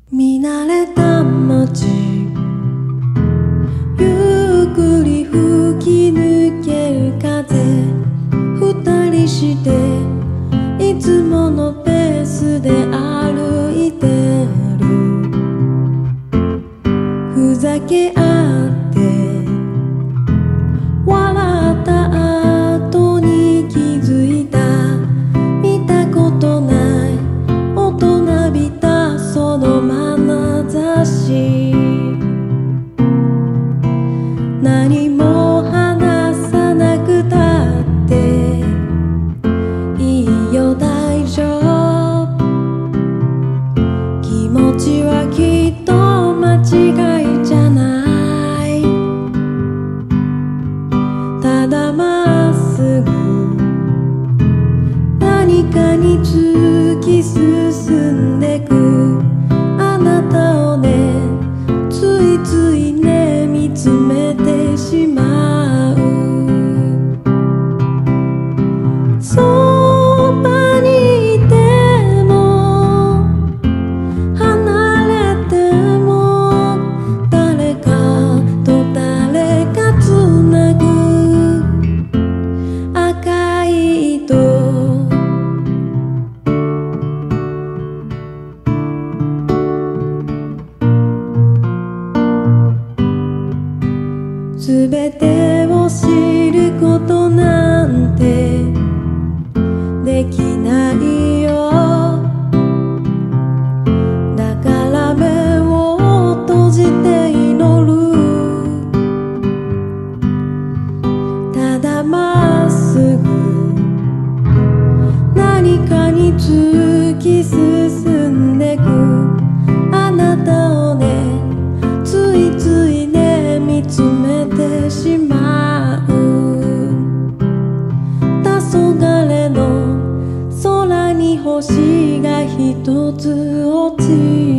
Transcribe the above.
見慣れた街、ゆっくり吹き抜ける風、二人していつものペースで歩いてる。ふざけ合って笑った後に気づいた、見たことない大人びたその眼差し。何も話さなくたっていいよ大丈夫、気持ちはきっと間違いじゃない。ただまっすぐ何かに突き進んでくあなたをね、ついついね見つめてしまう。そばにいても離れても、誰かと誰かつなぐ赤い糸、すべてを知ることなんてできないよ。だから目を閉じて祈る。ただまっすぐ何かに突き進んでくあなたをね、ついついね見つめてしまう。黄昏の空に星が一つ落ち